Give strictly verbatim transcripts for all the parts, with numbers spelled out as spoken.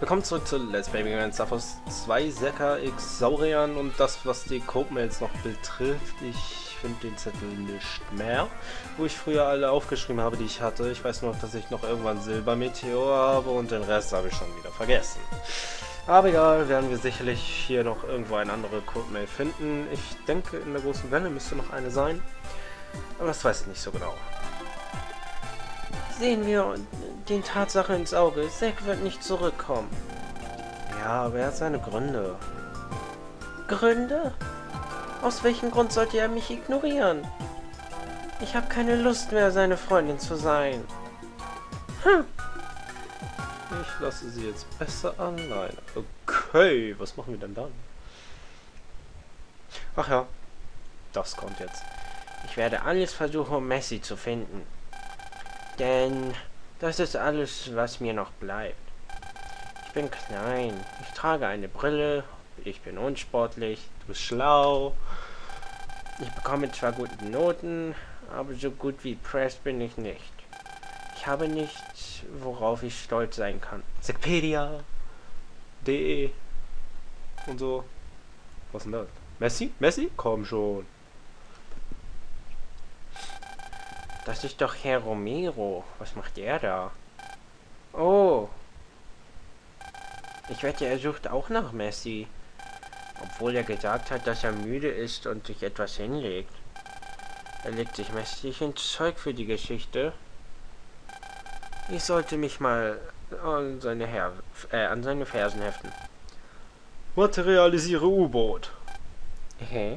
Willkommen zurück zu Let's Play Mega Man Star Fox zwei Sekka X Saurian und das, was die Code-Mails noch betrifft. Ich finde den Zettel nicht mehr, wo ich früher alle aufgeschrieben habe, die ich hatte. Ich weiß nur, dass ich noch irgendwann Silbermeteor habe und den Rest habe ich schon wieder vergessen. Aber egal, werden wir sicherlich hier noch irgendwo eine andere Code-Mail finden. Ich denke, in der großen Welle müsste noch eine sein, aber das weiß ich nicht so genau. Sehen wir den Tatsache ins Auge. Zack wird nicht zurückkommen. Ja, aber er hat seine Gründe. Gründe? Aus welchem Grund sollte er mich ignorieren? Ich habe keine Lust mehr, seine Freundin zu sein. Hm. Ich lasse sie jetzt besser allein. Okay, was machen wir denn dann? Ach ja, das kommt jetzt. Ich werde alles versuchen, um Messi zu finden. Denn das ist alles, was mir noch bleibt. Ich bin klein, ich trage eine Brille, ich bin unsportlich, du bist schlau. Ich bekomme zwar gute Noten, aber so gut wie Press bin ich nicht. Ich habe nichts, worauf ich stolz sein kann. Wikipedia, de und so. Was ist denn das? Messi? Messi? Komm schon. Das ist doch Herr Romero. Was macht er da? Oh. Ich wette, er sucht auch nach Messi. Obwohl er gesagt hat, dass er müde ist und sich etwas hinlegt. Er legt sich mächtig ins Zeug für die Geschichte. Ich sollte mich mal an seine, Her äh, an seine Fersen heften. Materialisiere U-Boot. Hä?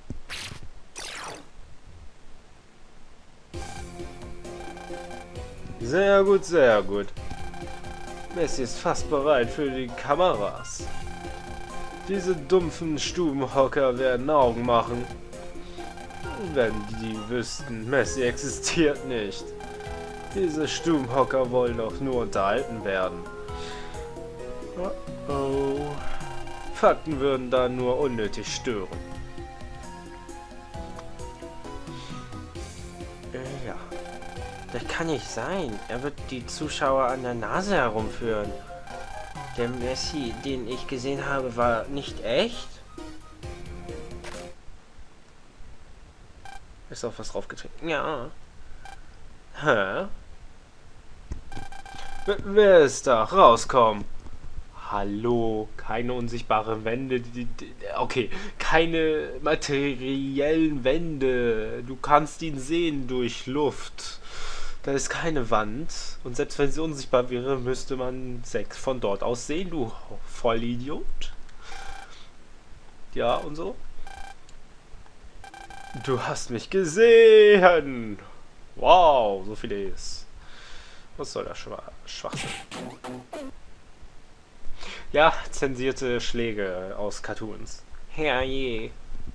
Sehr gut, sehr gut. Messi ist fast bereit für die Kameras. Diese dumpfen Stubenhocker werden Augen machen. Wenn die wüssten, Messi existiert nicht. Diese Stubenhocker wollen doch nur unterhalten werden. Oh oh. Fakten würden da nur unnötig stören. Äh, ja. Das kann nicht sein. Er wird die Zuschauer an der Nase herumführen. Der Messi, den ich gesehen habe, war nicht echt. Ist auf was draufgetreten? Ja. Hä? W wer ist da? Rauskommen. Hallo, keine unsichtbaren Wände. Die, die, okay, keine materiellen Wände. Du kannst ihn sehen durch Luft. Da ist keine Wand. Und selbst wenn sie unsichtbar wäre, müsste man sechs von dort aus sehen, du Vollidiot. Ja, und so. Du hast mich gesehen. Wow, so viel ist. Was soll das Schwachsinn? Ja, zensierte Schläge aus Cartoons. Herrje.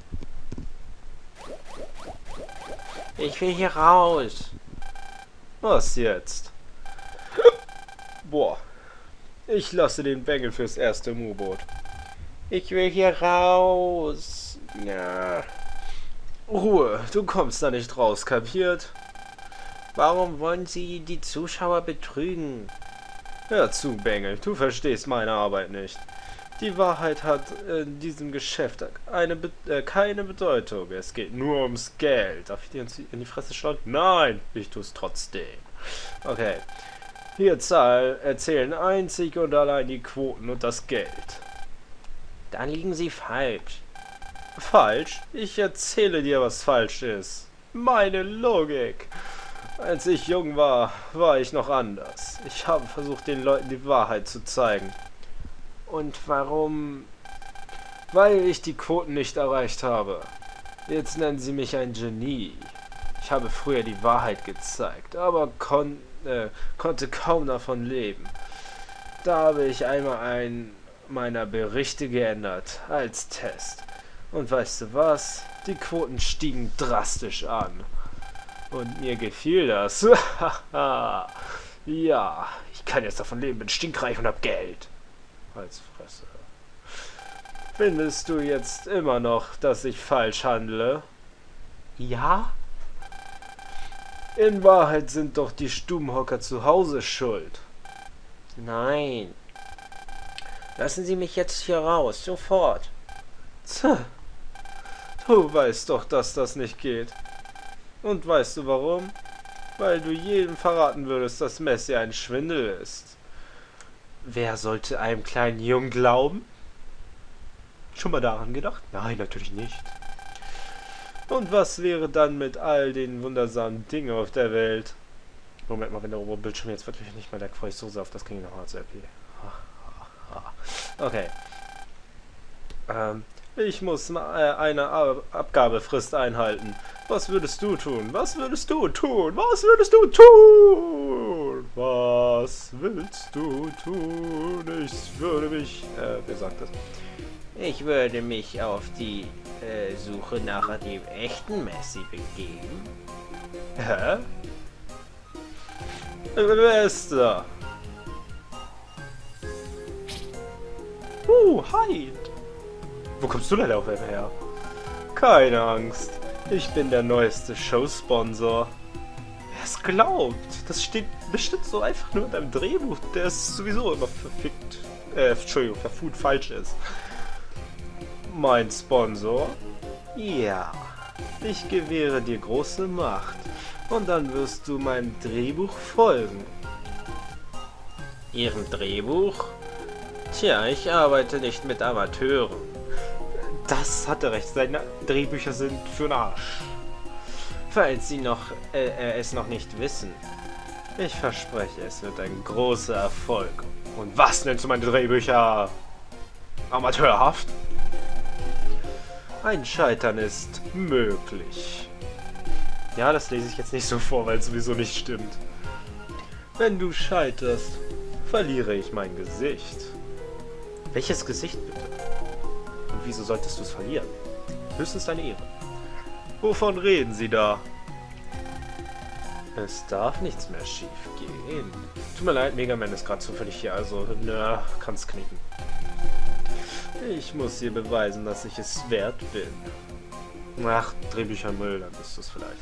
Ich will hier raus. Was jetzt? Boah. Ich lasse den Bengel fürs erste U-Boot. Ich will hier raus. Ja. Ruhe, du kommst da nicht raus, kapiert? Warum wollen Sie die Zuschauer betrügen? Hör zu, Bengel, du verstehst meine Arbeit nicht. Die Wahrheit hat in diesem Geschäft eine Be äh, keine Bedeutung. Es geht nur ums Geld. Darf ich dir in die Fresse schlagen? Nein, ich tue es trotzdem. Okay. Hier Zahl erzählen einzig und allein die Quoten und das Geld. Da liegen Sie falsch. Falsch? Ich erzähle dir, was falsch ist. Meine Logik. Als ich jung war, war ich noch anders. Ich habe versucht, den Leuten die Wahrheit zu zeigen. Und warum? Weil ich die Quoten nicht erreicht habe. Jetzt nennen sie mich ein Genie. Ich habe früher die Wahrheit gezeigt, aber kon äh, konnte kaum davon leben. Da habe ich einmal einen meiner Berichte geändert, als Test. Und weißt du was? Die Quoten stiegen drastisch an. Und mir gefiel das. Ja, ich kann jetzt davon leben, bin stinkreich und hab Geld. Als Fresse. Findest du jetzt immer noch, dass ich falsch handle? Ja? In Wahrheit sind doch die Stubenhocker zu Hause schuld. Nein. Lassen Sie mich jetzt hier raus, sofort. Tja, du weißt doch, dass das nicht geht. Und weißt du warum? Weil du jedem verraten würdest, dass Messi ein Schwindel ist. Wer sollte einem kleinen Jungen glauben? Schon mal daran gedacht? Nein, natürlich nicht. Und was wäre dann mit all den wundersamen Dingen auf der Welt? Moment mal, wenn der Oberbildschirm jetzt wirklich nicht mehr lag, freue ich so sehr auf das Kingdom Hearts R P. Okay. Ähm, ich muss mal eine Abgabefrist einhalten. Was würdest du tun? Was würdest du tun? Was würdest du tun? Was willst du tun? Ich würde mich... Äh, wer sagt das? Ich würde mich auf die äh, Suche nach dem echten Messi begeben. Hä? Wer ist da? Uh, hi! Wo kommst du denn auf einmal her? Keine Angst. Ich bin der neueste Showsponsor. Wer es glaubt? Das steht bestimmt so einfach nur in deinem Drehbuch, der ist sowieso immer verfickt. Äh, Entschuldigung, verfut falsch ist. Mein Sponsor? Ja. Ich gewähre dir große Macht. Und dann wirst du meinem Drehbuch folgen. Ihrem Drehbuch? Tja, ich arbeite nicht mit Amateuren. Das hat er recht. Seine Drehbücher sind für'n Arsch. Falls Sie noch, äh, äh, es noch nicht wissen. Ich verspreche, es wird ein großer Erfolg. Und was nennst du meine Drehbücher? Amateurhaft? Ein Scheitern ist möglich. Ja, das lese ich jetzt nicht so vor, weil es sowieso nicht stimmt. Wenn du scheiterst, verliere ich mein Gesicht. Welches Gesicht bitte? Und wieso solltest du es verlieren? Höchstens deine Ehre. Wovon reden Sie da? Es darf nichts mehr schief gehen. Tut mir leid, Mega Man ist gerade zufällig hier, also na, kann's knicken. Ich muss dir beweisen, dass ich es wert bin. Ach, Drehbücher Müll, dann ist es vielleicht.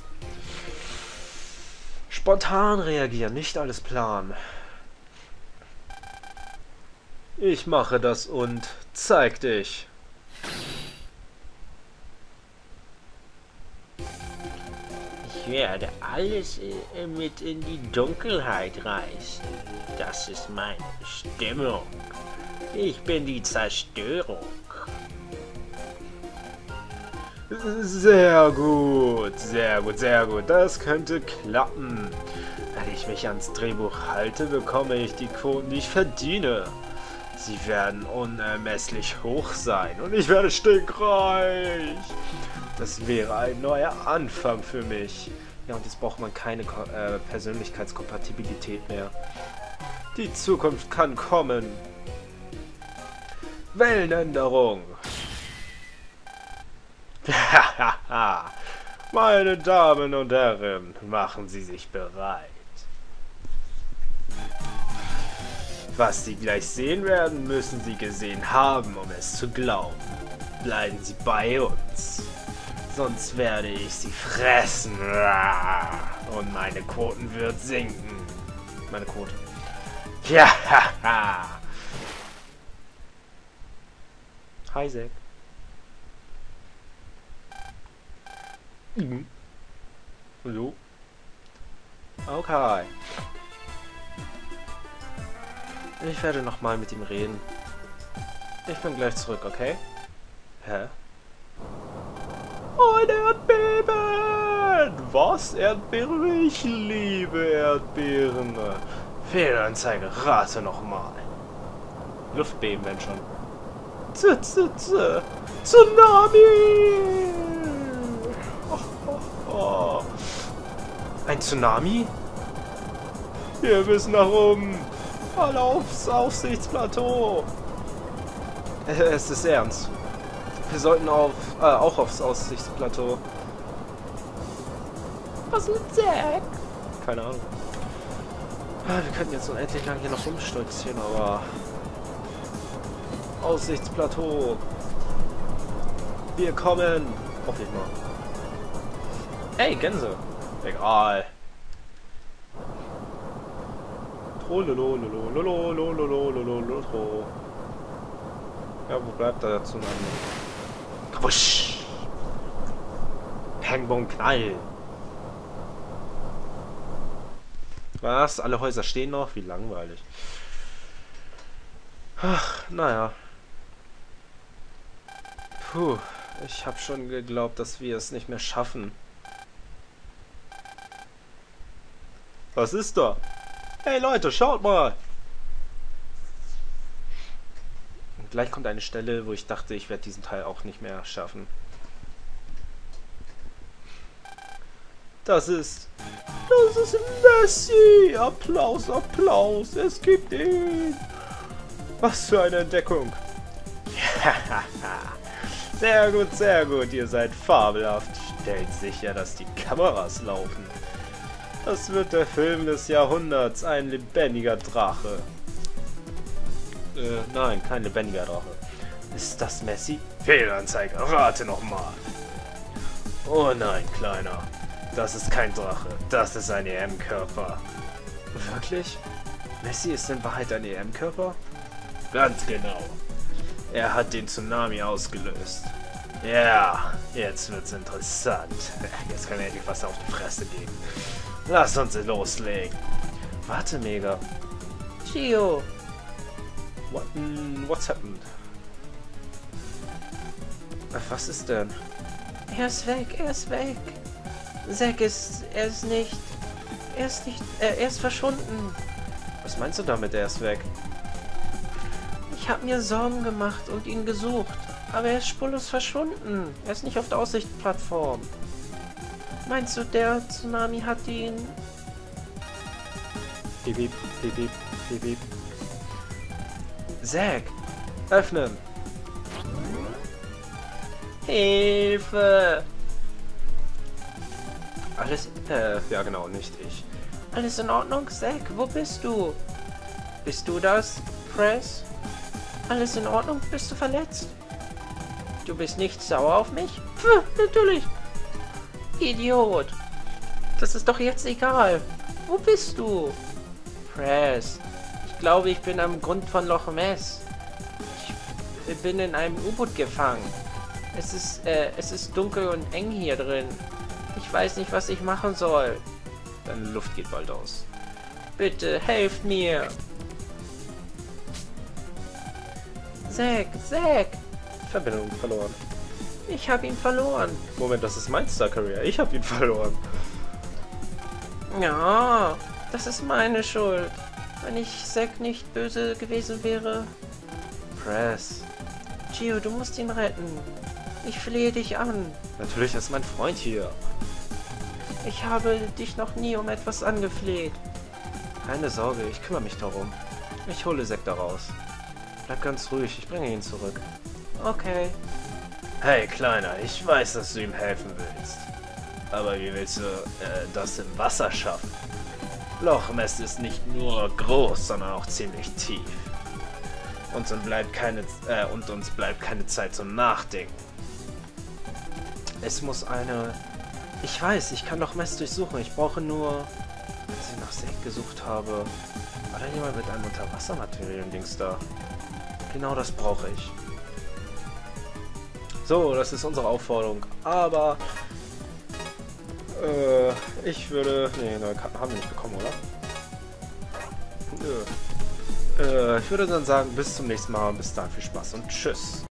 Spontan reagieren, nicht alles planen. Ich mache das und zeig dich. Ich werde alles äh, mit in die Dunkelheit reißen. Das ist meine Bestimmung. Ich bin die Zerstörung. Sehr gut, sehr gut, sehr gut. Das könnte klappen. Wenn ich mich ans Drehbuch halte, bekomme ich die Quoten, die ich verdiene. Sie werden unermesslich hoch sein und ich werde stinkreich. Das wäre ein neuer Anfang für mich. Ja, und jetzt braucht man keine äh, Persönlichkeitskompatibilität mehr. Die Zukunft kann kommen. Wellenänderung. Hahaha. Meine Damen und Herren, machen Sie sich bereit. Was Sie gleich sehen werden, müssen Sie gesehen haben, um es zu glauben. Bleiben Sie bei uns. Sonst werde ich Sie fressen. Und meine Quoten wird sinken. Meine Quote. Ja, haha. Hi, Zack. Mhm. Hallo. Okay. Ich werde nochmal mit ihm reden. Ich bin gleich zurück, okay? Hä? Ein Erdbeben! Was? Erdbeeren? Ich liebe Erdbeeren. Fehlanzeige, rate nochmal. Luftbeben, wenn schon. Z -z -z Tsunami! Oh, oh, oh. Ein Tsunami? Wir müssen nach oben. Alle aufs Aussichtsplateau. Es ist ernst. Wir sollten auf, äh, auch aufs Aussichtsplateau. Was mit Zack? Keine Ahnung. Wir könnten jetzt unendlich lang hier noch rumstolzieren, aber... Aussichtsplateau. Wir kommen. Hoffe ich mal. Hey, Gänse. Egal. Ja, wo bleibt der Tsunami? Wusch! Peng, Bong, Knall! Was? Alle Häuser stehen noch? Wie langweilig. Ach, naja. Puh, ich habe schon geglaubt, dass wir es nicht mehr schaffen. Was ist da? Hey Leute, schaut mal! Und gleich kommt eine Stelle, wo ich dachte, ich werde diesen Teil auch nicht mehr schaffen. Das ist... Das ist Messi! Applaus, Applaus! Es gibt ihn! Was für eine Entdeckung! Sehr gut, sehr gut, ihr seid fabelhaft. Stellt sicher, dass die Kameras laufen. Das wird der Film des Jahrhunderts, ein lebendiger Drache. Äh, nein, kein lebendiger Drache. Ist das Messi? Fehlanzeige, rate nochmal. Oh nein, Kleiner. Das ist kein Drache, das ist ein E M-Körper. Wirklich? Messi ist in Wahrheit ein E M-Körper? Ganz genau. Er hat den Tsunami ausgelöst. Ja, jetzt wird's interessant. Jetzt kann er die Wasser auf die Fresse geben. Lass uns loslegen. Warte, Mega. Gio. What, what's happened? Was ist denn? Er ist weg, er ist weg. Zack ist, er ist nicht, er ist nicht, äh, er ist verschwunden. Was meinst du damit, er ist weg? Ich habe mir Sorgen gemacht und ihn gesucht, aber er ist spurlos verschwunden. Er ist nicht auf der Aussichtsplattform. Meinst du, der Tsunami hat ihn... Piep, piep, piep, piep, piep. Zack, öffnen. Hilfe! Alles, äh, ja genau, nicht ich. Alles in Ordnung, Zack? Wo bist du? Bist du das, Press? Alles in Ordnung? Bist du verletzt? Du bist nicht sauer auf mich? Pff, natürlich! Idiot! Das ist doch jetzt egal. Wo bist du? Press. Ich glaube, ich bin am Grund von Loch Ness. Ich bin in einem U-Boot gefangen. Es ist, äh, es ist dunkel und eng hier drin. Ich weiß nicht, was ich machen soll. Deine Luft geht bald aus. Bitte, helft mir. Zack, Zack. Verbindung verloren. Ich habe ihn verloren. Moment, das ist mein Star Career. Ich habe ihn verloren. Ja, das ist meine Schuld. Wenn ich Zack nicht böse gewesen wäre. Press. Gio, du musst ihn retten. Ich flehe dich an. Natürlich ist mein Freund hier. Ich habe dich noch nie um etwas angefleht. Keine Sorge, ich kümmere mich darum. Ich hole Zack da raus. Bleib ganz ruhig, ich bringe ihn zurück. Okay. Hey, Kleiner, ich weiß, dass du ihm helfen willst. Aber wie willst du äh, das im Wasser schaffen? Loch Ness ist nicht nur groß, sondern auch ziemlich tief. Und uns bleibt keine, äh, und uns bleibt keine Zeit zum Nachdenken. Es muss eine... Ich weiß, ich kann Loch Ness durchsuchen. Ich brauche nur... Als ich nach Zack gesucht habe... War da jemand mit einem Unterwassermaterialien-Dings da? Genau das brauche ich. So, das ist unsere Aufforderung. Aber... Äh, ich würde... Nee, neue Karten haben wir nicht bekommen, oder? Nö. Äh, ich würde dann sagen, bis zum nächsten Mal. Bis dann, viel Spaß und tschüss.